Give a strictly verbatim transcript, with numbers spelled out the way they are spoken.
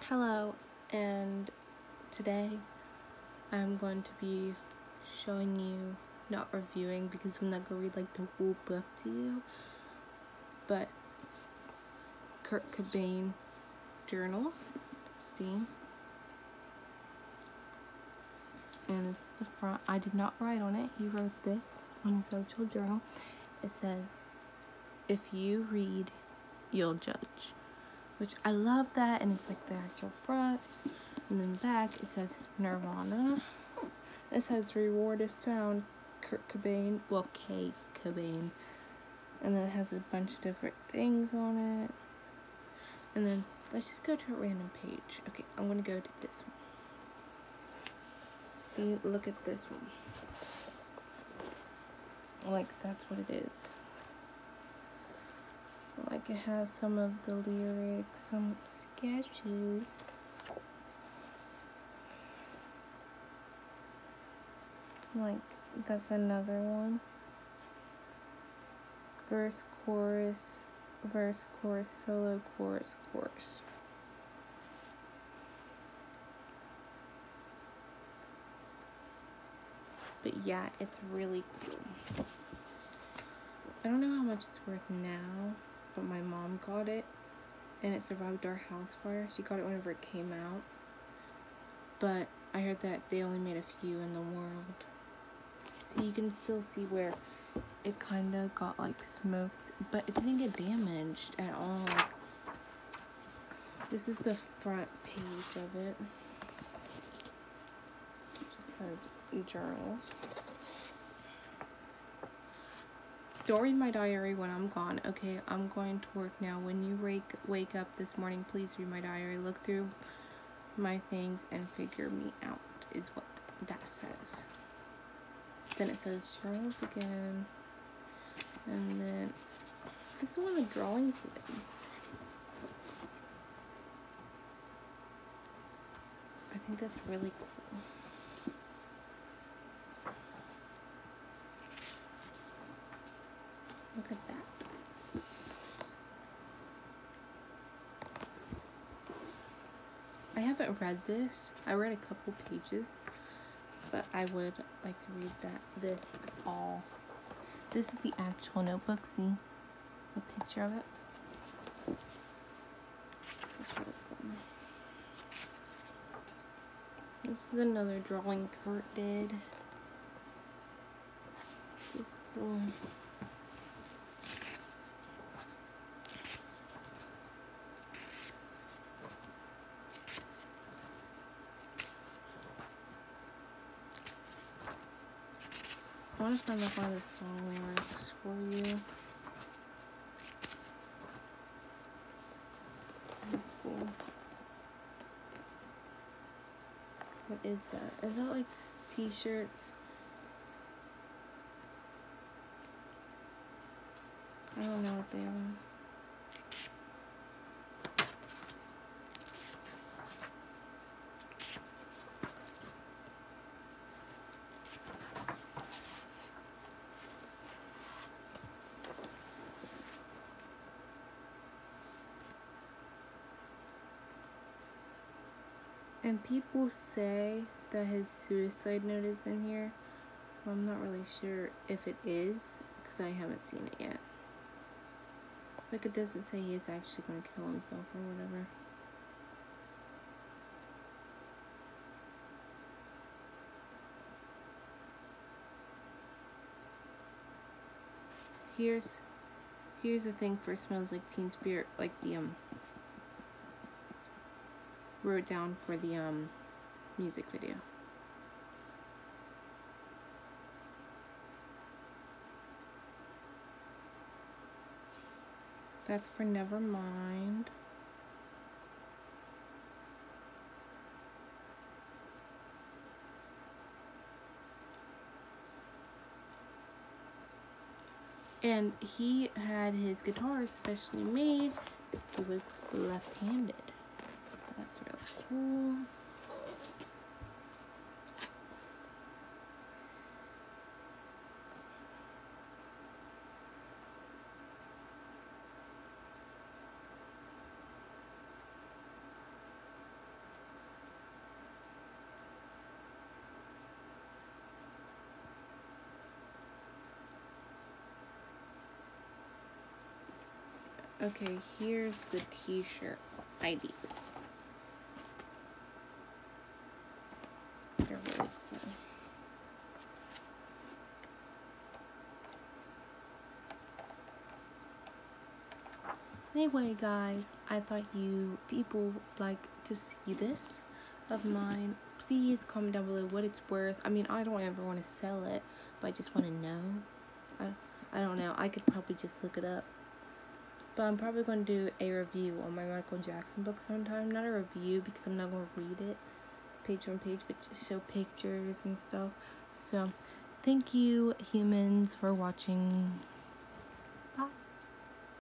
Hello, and today I'm going to be showing you, not reviewing because I'm not going to read like the whole book to you, but Kurt Cobain journal. See? And this is the front. I did not write on it. He wrote this on his actual journal. It says, "If you read, you'll judge." Which I love that, and it's like the actual front. And then back it says Nirvana. It says reward if found, Kurt Cobain. Well, K Cobain. And then it has a bunch of different things on it. And then let's just go to a random page. Okay, I'm gonna go to this one. See, look at this one. Like, that's what it is. Like, it has some of the lyrics, some sketches. Like, that's another one. Verse, chorus, verse, chorus, solo, chorus, chorus. But yeah, it's really cool. I don't know how much it's worth now, but my mom got it, and it survived our house fire. She got it whenever it came out. But I heard that they only made a few in the world. So you can still see where it kind of got like smoked, but it didn't get damaged at all. Like, this is the front page of it. It just says journals. Don't read my diary when I'm gone. Okay, I'm going to work now. When you wake wake up this morning, please read my diary. Look through my things and figure me out, is what that says. Then it says journals again. And then this is one of the drawings he did. I think that's really cool. Look at that. I haven't read this. I read a couple pages, but I would like to read that this all. This is the actual notebook. See a picture of it. This is really cool. This is another drawing Kurt did. This is cool. I want to find like one of the song lyrics for you. That's cool. What is that? Is that like t-shirts? I don't know what they are. And people say that his suicide note is in here. Well, I'm not really sure if it is, because I haven't seen it yet. Like, it doesn't say he is actually going to kill himself or whatever. Here's, here's the thing for Smells Like Teen Spirit, like the, um, wrote down for the um music video. That's for Nevermind. And he had his guitar specially made because he was left-handed. So that's really cool. Okay, here's the t-shirt I Ds. They're really cool. Anyway, guys, I thought you people would like to see this of mine. Please comment down below what it's worth. I mean, I don't ever want to sell it, but I just want to know. I, I don't know. I could probably just look it up. But I'm probably going to do a review on my Michael Jackson book sometime. Not a review because I'm not going to read it page on page, but just show pictures and stuff. So, thank you, humans, for watching.